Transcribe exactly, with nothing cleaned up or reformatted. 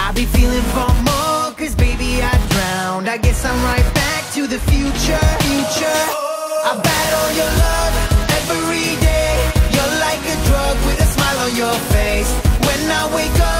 I be feeling for more, cause baby I drowned. I guess I'm right back to the future, future. I battle your love every day. You're like a drug with a smile on your face. When I wake up